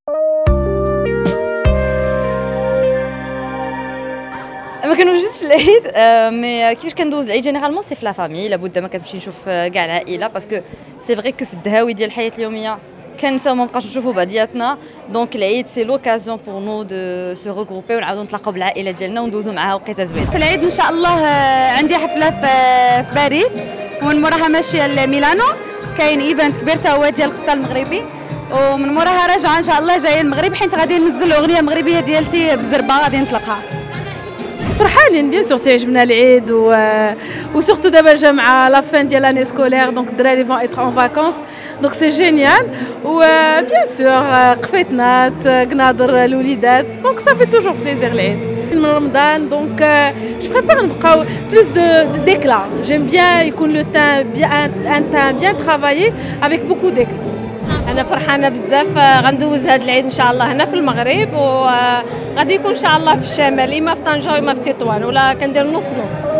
ما كنوجدش العيد مي كيفاش كندوز العيد جينيرالمون سي في لا فامي لابد ما كنمشي نشوف كاع العائله باسكو سي فري كو في الدهاوي ديال الحياه اليوميه كنساو ما نبقاوش نشوفوا بعضياتنا دونك العيد سي لوكازيون بور نو دو سو ريغروبي ونعاودو نتلاقاو بالعائله ديالنا وندوزو معاها وقيته زوينه. في العيد ان شاء الله عندي حفله في باريس ومن موراها ماشيه لميلانو كاين ايفنت كبير تا هو ديال القطاع المغربي ومن موراها راجعه ان شاء الله جايه المغرب حيت غادي ننزل اغنيه مغربيه ديالتي بزربه غادي نطلقها. فرحانين بيان سور تعجبنا العيد وسورتو دابا جا مع لا فان ديال لاني سكولير دونك الدراري فون ايتر اون فاكونس دونك سي جينيال وبيان سور قفيتنات قناضر الوليدات دونك صافي توجور بليزير العيد من رمضان دونك جو بريفير نبقاو بلوس ديكلا جيم بيان يكون لو تان بيان ان تان بيان ترافايي افيك بوكو ديكلا. انا فرحانه بزاف غندوز هذا العيد ان شاء الله هنا في المغرب وغادي يكون ان شاء الله في الشمال اما في طنجه اما في تطوان ولا كندير نص نص.